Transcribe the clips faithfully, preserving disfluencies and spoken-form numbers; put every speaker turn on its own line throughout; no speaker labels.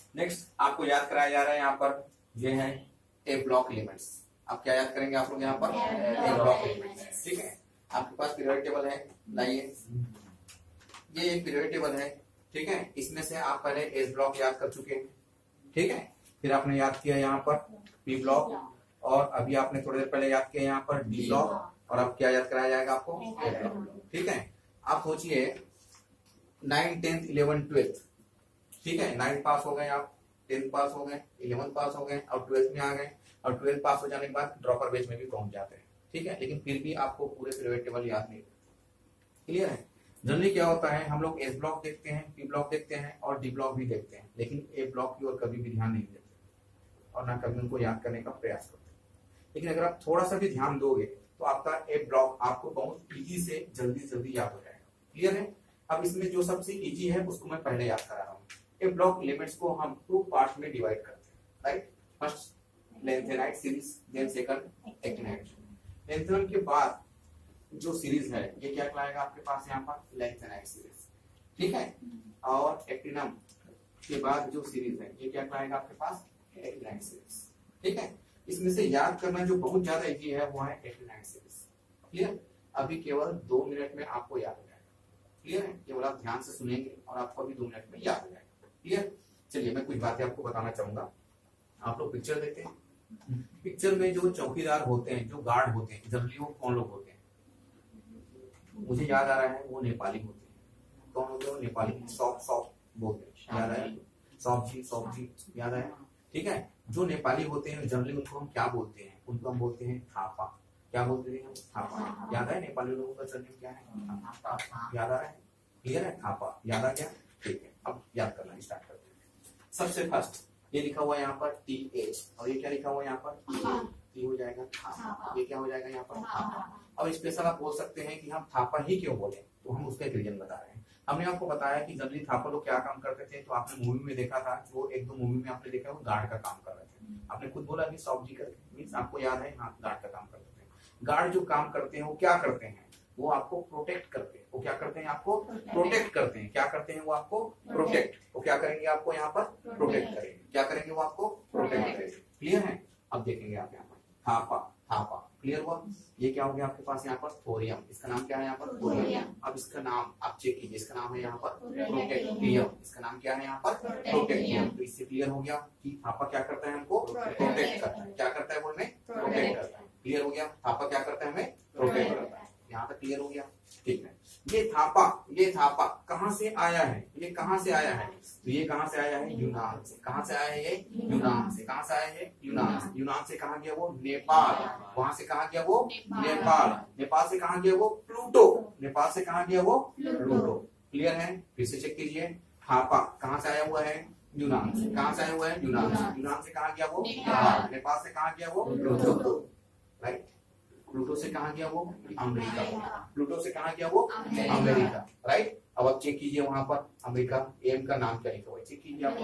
Next आपको याद कराया जा रहा है यहाँ पर, ये है ए ब्लॉक एलिमेंट्स। आप क्या याद करेंगे आप लोग यहाँ पर? A block elements. ठीक है, आपके पास पीरियोडिक टेबल है, लाइए ये एक पीरियोडिक टेबल है। ठीक है, इसमें से आप पहले एस ब्लॉक याद कर चुके हैं। ठीक है, फिर आपने याद किया यहाँ पर पी ब्लॉक, और अभी आपने थोड़ी देर पहले याद किया यहाँ पर डी ब्लॉक, और अब क्या याद कराया जाएगा आपको? A block. ठीक है, आप सोचिए नाइन टेंथ इलेवन ट्वेल्थ, ठीक है, नाइन पास हो गए आप, टेंथ पास हो गए, इलेवन पास हो गए, और ट्वेल्थ में आ गए, और ट्वेल्थ पास हो जाने के बाद ड्रॉपर बेच में भी पहुंच जाते हैं। ठीक है, लेकिन फिर भी आपको पूरे पीरियोडिक टेबल याद नहीं। क्लियर है? जनरली क्या होता है, हम लोग एस ब्लॉक देखते हैं, पी ब्लॉक देखते हैं, और डी ब्लॉक भी देखते हैं, लेकिन ए ब्लॉक की ओर कभी भी ध्यान नहीं देते और ना कभी उनको याद करने का प्रयास करते। लेकिन अगर आप थोड़ा सा भी ध्यान दोगे तो आपका ए ब्लॉक आपको बहुत इजी से जल्दी जल्दी याद हो जाएगा। क्लियर है? अब इसमें जो सबसे इजी है उसको मैं पहले याद करा रहा हूँ। ए ब्लॉक एलिमेंट्स को हम टू पार्ट में डिवाइड करते हैं, right? First lanthanide series, then second actinide. Lanthanide के बाद जो सीरीज है ये क्या कहलाएगा आपके पास यहाँ पर? Lanthanide series. ठीक है, और एक्टिनम के बाद जो सीरीज है ये क्या कहलाएगा आपके पास? Actinide series. ठीक है, इसमें से याद करना जो बहुत ज्यादा इजी है वो है एक्टिनाइट सीरीज। क्लियर? अभी केवल दो मिनट में आपको याद हो जाएगा। क्लियर है? केवल आप ध्यान से सुनेंगे और आपको अभी दो मिनट में याद हो जाएगा। क्लियर? चलिए मैं कुछ बातें आपको बताना चाहूंगा। आप लोग पिक्चर देखते हैं, पिक्चर में जो चौकीदार होते हैं, जो गार्ड होते हैं, जनरली वो कौन लोग होते हैं? मुझे याद आ रहा है वो नेपाली होते हैं। कौन होते हैं? नेपाली। सॉफ्ट सॉफ्ट बोलते हैं, याद आया? सॉफ्ट जी, सॉफ्ट जी, याद आया? ठीक है, जो नेपाली होते हैं जनरली उनको हम क्या बोलते हैं? उनको हम बोलते हैं थापा। क्या बोलते हैं? थापा। याद है नेपाली लोगों का सरनेम क्या है? थापा। याद आ रहा है? क्लियर है? थापा याद आ गया? ठीक है, अब याद करना स्टार्ट करते हैं। सबसे फर्स्ट ये लिखा हुआ है यहाँ पर टी एच, और ये क्या लिखा हुआ है यहाँ पर? टी हो जाएगा थापा। ये क्या हो जाएगा यहाँ पर? थापा। अब स्पेशल आप बोल सकते हैं कि हम थापा ही क्यों बोले, तो हम उसका एक रीजन बता रहे हैं। हमने आपको बताया कि जनरली थापा लोग क्या काम करते थे, तो आपने मूवी में देखा था, वो एक दो मूवी में आपने देखा वो गार्ड का काम कर रहे थे। आपने खुद बोला अभी सॉफ्ट जी करके, मींस आपको याद है? हाँ, गार्ड का काम करते थे। गार्ड जो काम करते हैं वो क्या करते हैं? वो आपको प्रोटेक्ट करते हैं। वो क्या करते हैं? आपको प्रोटेक्ट करते हैं। क्या करते हैं? वो आपको प्रोटेक्ट। वो क्या करेंगे? आपको यहाँ पर प्रोटेक्ट करेंगे। क्या करेंगे? वो आपको प्रोटेक्ट करेंगे। क्लियर है? अब देखेंगे आप यहाँ पर थापा, थापा। क्लियर हुआ? ये क्या हो गया आपके पास यहाँ पर? थोरियम। इसका नाम क्या है यहाँ पर? थोरियम। अब इसका नाम आप चेक कीजिए, इसका नाम है यहाँ पर प्रोटेक्टियम। इसका नाम क्या है यहाँ पर? प्रोटेक्टियम। तो इससे क्लियर हो गया कि थापा क्या करता है? हमको प्रोटेक्ट करता है। क्या करता है? वो हमें प्रोटेक्ट करता है। क्लियर हो गया? थापा क्या करता है? हमें प्रोटेक्ट करता है। यहाँ तक क्लियर हो गया? ठीक है, ये थापा, ये थापा कहाँ से आया है? ये कहाँ से आया है? तो ये कहाँ से आया है? यूनान से। कहाँ से आया है? ये यूनान से। कहाँ से आया है? यूनान से। यूनान से कहाँ गया वो? नेपाल। वहां से कहाँ गया वो? नेपाल। नेपाल से कहाँ गया वो? प्लूटो। नेपाल से कहाँ गया वो? प्लूटो। क्लियर है? फिर से चेक कीजिए, थापा कहाँ से आया हुआ है? यूनान से। कहाँ से आया हुआ है? यूनान से। यूनान से कहाँ गया वो? नेपाल। नेपाल से कहाँ गया वो? प्लूटो। राइट? प्लूटो से कहाँ गया वो? अमेरिका। प्लूटो से कहाँ गया वो? अमेरिका। राइट? अब आप चेक कीजिए वहां पर अमेरिका एम का नाम क्या लिखा हुआ है, चेक कीजिए आप।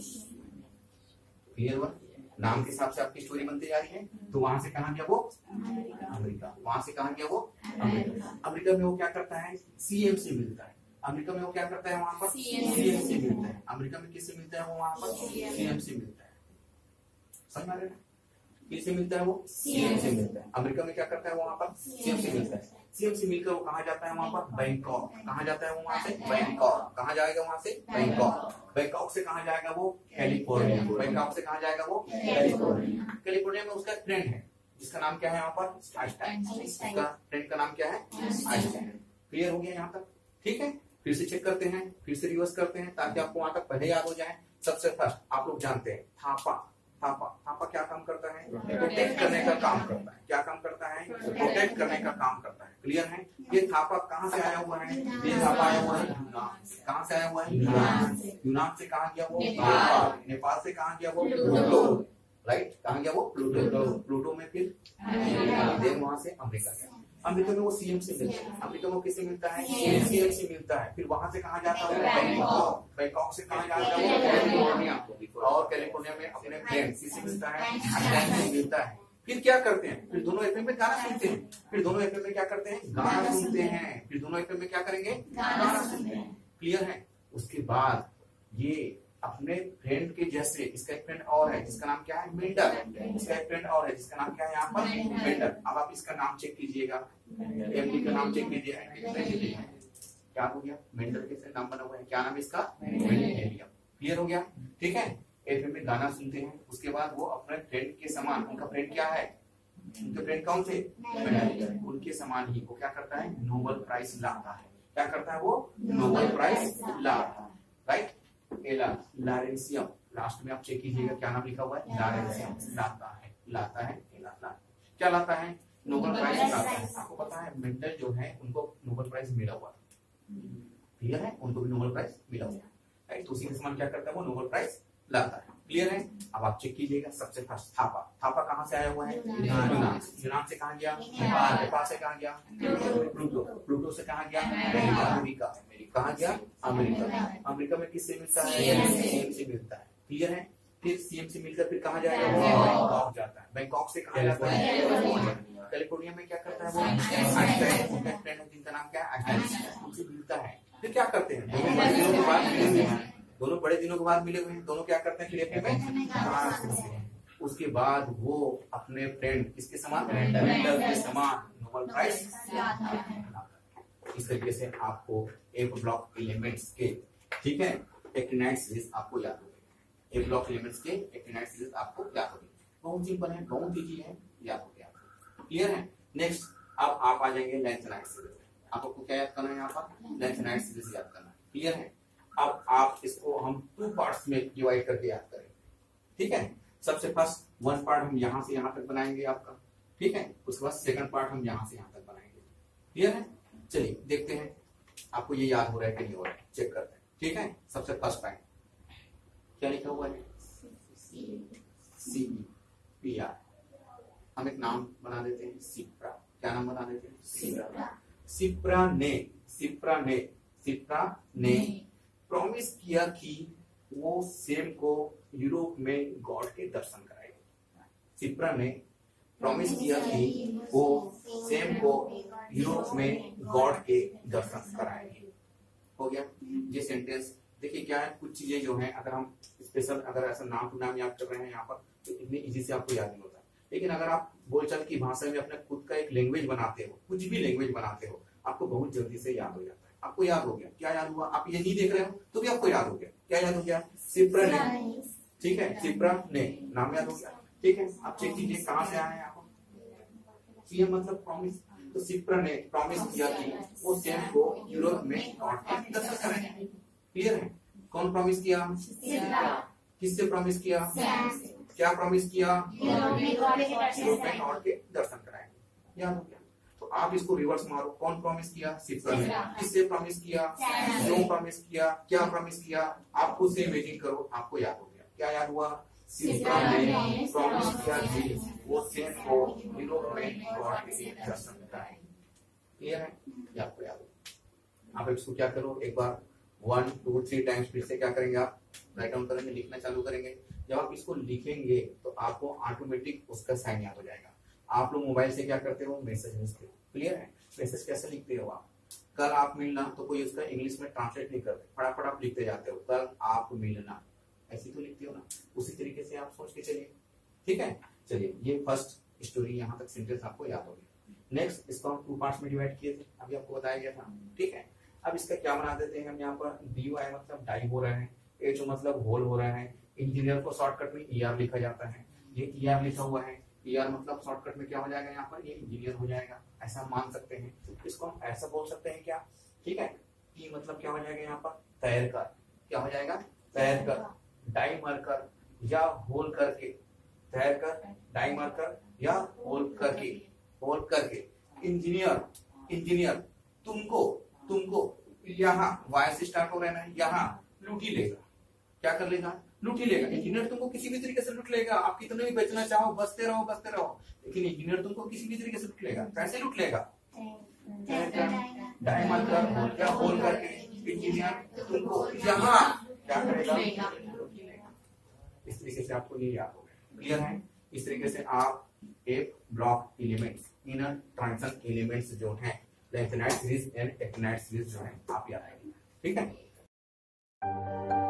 क्लियर हुआ? नाम के हिसाब से आपकी स्टोरी बनती जा रही है। तो वहां से कहाँ गया वो? अमेरिका। वहां से कहाँ गया वो? अमेरिका। अमेरिका में वो क्या करता है? सीएम से मिलता है। अमेरिका में वो क्या करता है? वहां पर सीएम से मिलता है। अमेरिका में किससे मिलता है? वो वहां पर सीएम से मिलता है। समझ आ रहा है? किससे मिलता है? वो सीएम से मिलता है। अमेरिका में क्या करता है? वहां पर सीएम से मिलता है। सीएम से मिलकर वो कहाँ जाता है? वहां पर बैंकॉक। कहाँ जाता है वो? वहां से बैंकॉक। कहाँ जाएगा वहां से? बैंकॉक। बैंकॉक से कहाँ जाएगा वो? कैलिफोर्निया। बैंकॉक से कहाँ जाएगा वो? कैलिफोर्निया। कैलिफोर्निया में उसका फ्रेंड है जिसका नाम क्या है यहाँ पर? आइंस्टाइन। उसका फ्रेंड का नाम क्या है? आइंस्टाइन। क्लियर हो गया यहाँ तक? ठीक है, फिर से चेक करते हैं, फिर से रिवर्स करते हैं ताकि आपको वहां तक पहले याद हो जाए। सबसे फर्स्ट आप लोग जानते हैं थापा। थापा, थापा क्या काम करता है? प्रोटेक्ट करने का काम करता है। क्या काम करता है? प्रोटेक्ट करने का काम करता है। क्लियर है? ये थापा कहाँ से आया हुआ है? ये थापा आया हुआ है यूनान से। कहाँ से आया हुआ है? यूनान से। यूनान से कहाँ गया वो? नेपाल। नेपाल से कहाँ गया वो? प्लूटो। राइट? कहाँ गया वो? प्लूटो। प्लूटो में फिर देन वहां से अमेरिका गया। अमेरिका में वो सीएम से मिलता है। अमेरिका में किससे मिलता है? सीएम से मिलता है। फिर वहां से कहाँ जाता है? बैंकॉक। बैंकॉक से कहाँ जाता है? कैलिफोर्निया। और कैलिफोर्निया में अपने फ्रेंड किससे मिलता है? आइंस्टाइन से मिलता है। फिर क्या करते हैं? फिर दोनों एफएम में गाना सुनते हैं। फिर दोनों एफएम में क्या करते हैं? गाना सुनते हैं। फिर दोनों एफएम में क्या करेंगे? गाना सुनते हैं। क्लियर है? उसके बाद ये अपने फ्रेंड के जैसे इसका एक फ्रेंड और है जिसका नाम क्या है, मेंडल। इसका एक फ्रेंड और है जिसका नाम क्या है यहाँ पर, मेंडल। अब आप इसका नाम चेक कीजिएगा, एमडी का नाम चेक कीजिए, क्या हो गया, मेंडल के नाम बना हुआ है, क्या नाम है इसका, मेंडेलियम। क्लियर हो गया, ठीक है। एफएम में गाना सुनते हैं, उसके बाद वो अपने फ्रेंड के समान, उनका फ्रेंड क्या है, उनके फ्रेंड कौन थे, मेंडेलियम, उनके समान ही वो क्या करता है, नोबेल प्राइज लाता है। क्या करता है वो, नोबेल प्राइज लाता है, राइट। एला लॉरेंशियम, लास्ट में आप चेक कीजिएगा क्या नाम लिखा हुआ है, लॉरेंशियम, लाता है, लाता है, एला लाता, क्या लाता है, नोबेल प्राइज लाता है। आपको पता है मेंडल जो है उनको नोबेल प्राइज मिला हुआ, क्लियर है, उनको भी नोबेल प्राइज मिला हुआ है, तो उसी के समान क्या करता है वो, नोबेल प्राइज लाता है। क्लियर है। अब आप चेक कीजिएगा, सबसे फर्स्ट थापा, थापा कहाँ से आया हुआ है, यूनान, यूनान से कहाँ गया, नेपाल, नेपाल से कहाँ गया, प्लूटो, प्लूटो से कहाँ गया, अमेरिका, कहाँ गया, अमेरिका, अमेरिका में किससे मिलता है, सीएम से मिलता है। क्लियर है। फिर सीएम से मिलकर फिर कहाँ जाएगा, बैंकॉक जाता है, बैंकॉक से कहाँ जाता है, कैलिफोर्निया में क्या करता है वो, आइंस्टाइन, फ्रेंड है जिनका नाम क्या है, आइंस्टाइन, उनसे मिलता है। फिर क्या करते हैं, दोनों बड़े दिनों के बाद मिले हुए हैं, दोनों बड़े दिनों के बाद मिले हुए हैं, दोनों क्या करते हैं फिर में, उसके बाद वो अपने फ्रेंड किसके समान, मेंडल के समान नोबेल प्राइज। इस तरीके से आपको एक ब्लॉक एलिमेंट्स के, ठीक है, एक्टिनाइड सीरीज आपको याद हो गई, एक ब्लॉक एलिमेंट्स के एक्टिनाइड सीरीज आपको याद हो गई, बहुत सिंपल है, बहुत इजी है, याद हो गया। क्लियर है। नेक्स्ट अब आप आ जाएंगे लेंथेनाइड सीरीज, आपको क्या याद करना है, यहाँ पर लेंथेनाइड सीरीज याद करना है। क्लियर है। अब आप इसको हम टू पार्ट्स में डिवाइड करके याद करें, ठीक है। सबसे फर्स्ट वन पार्ट हम यहाँ से यहाँ तक बनाएंगे आपका, ठीक है, उसके बाद सेकंड पार्ट हम यहाँ से यहाँ तक बनाएंगे। क्लियर है। चलिए देखते हैं आपको ये याद हो रहा है कि नहीं हो रहा है, चेक करते हैं, ठीक है। सबसे फर्स्ट टाइम क्या लिखा हुआ है, सी पी आर, हम एक नाम बना देते हैं सिप्रा, क्या नाम बना देते हैं, सिप्रा। सिप्रा ने सिप्रा ने सिप्रा ने प्रॉमिस किया कि वो सेम को यूरोप में गॉड के दर्शन कराएगी। सिप्रा ने प्रॉमिस किया कि वो सेम को यूरोप में गॉड के दर्शन कराएगी। हो गया ये सेंटेंस। देखिए क्या है, कुछ चीजें जो हैं अगर हम स्पेशल अगर ऐसा नाम टू नाम याद कर रहे हैं यहाँ पर तो इतनी इजी से आपको याद नहीं होता, लेकिन अगर आप बोलचाल की भाषा में अपने खुद का एक लैंग्वेज बनाते हो, कुछ भी लैंग्वेज बनाते हो, आपको बहुत जल्दी से याद हो जाता है। आपको याद हो गया, क्या याद हुआ, आप ये नहीं देख रहे हो तो भी आपको याद हो गया, क्या याद हो गया, सिप्रा ने, ठीक है, सिप्रा ने नाम याद हो गया, ठीक है। आप चेक कीजिए कहाँ से आया है, आपको सीएम मतलब प्रॉमिस, तो सिप्रा ने प्रॉमिस किया कि वो सेम को यूरोप में गॉड के दर्शन कराएंगे। क्लियर है। कौन प्रॉमिस किया, किससे प्रॉमिस किया, क्या प्रॉमिस किया, यूरोप में गॉड के दर्शन कराएंगे। याद हो गया। तो आप इसको रिवर्स मारो, कौन प्रॉमिस किया, सिप्रा ने, किससे प्रॉमिस किया, क्यों प्रॉमिस किया, क्या प्रॉमिस किया, आप खुद से इमेजिन करो, आपको याद हो गया। क्या याद हुआ, सिप्रा ने प्रॉमिस किया कि वो सेम को यूरोप में गॉड के दर्शन कराएंगे। क्लियर है, ये आपको याद हो। आप इसको क्या करो, एक बार वन टू थ्री टाइम्स फिर से क्या करेंगे, आप राइट डाउन करेंगे, लिखना चालू करेंगे। जब आप इसको लिखेंगे तो आपको ऑटोमेटिक उसका साइन याद हो जाएगा। आप लोग मोबाइल से क्या करते हो, मैसेज लिखते हो। क्लियर है। मैसेज कैसे लिखते हो आप, कल आप मिलना, तो कोई उसका इंग्लिश में ट्रांसलेट नहीं करते, फटाफट आप लिखते जाते हो, कल आप मिलना, ऐसी तो लिखते हो ना। उसी तरीके से आप सोच के चलिए, ठीक है। चलिए ये फर्स्ट स्टोरी, यहाँ तक सेंटेंस आपको याद हो गया। नेक्स्ट इसको हम टू पार्ट्स में डिवाइड किए थे, अभी आपको बताया गया था, ठीक है। अब इसका क्या बना देते हैं हम, यहाँ पर डी आई मतलब डाई हो रहा है, एच मतलब होल हो रहा है, इंजीनियर को शॉर्टकट में ई आर लिखा जाता है, ये ई आर लिखा हुआ है, ई आर मतलब शॉर्टकट में क्या हो जाएगा, यहाँ पर ये इंजीनियर हो जाएगा, ऐसा मान सकते हैं। इसको हम ऐसा बोल सकते हैं क्या, ठीक है। ई मतलब क्या हो जाएगा यहाँ पर, तैर कर, क्या हो जाएगा, तैर कर, डाई मारकर या होल करके, तैर कर, डाई मारकर या होल करके, होल करके, इंजीनियर, इंजीनियर तुमको, तुमको यहाँ वाय से स्टार्ट हो रहा है ना, यहाँ लूटी लेगा, क्या कर लेगा, लूटी लेगा। इंजीनियर तुमको किसी भी तरीके से लूट लेगा, आप कितने भी बेचना चाहो, बसते रहो बसते रहो, लेकिन इंजीनियर तुमको किसी भी तरीके से लूट लेगा। कैसे लूट लेगा, डाई मारकर होल या होल करके, इंजीनियर तुमको यहाँ क्या करेगा, इस तरीके से आपको ये याद हो गया। क्लियर है। इस तरीके से आप एक block elements, inner transition elements जो हैं, lanthanide series and actinide series जो है आप याद आएंगे, ठीक है।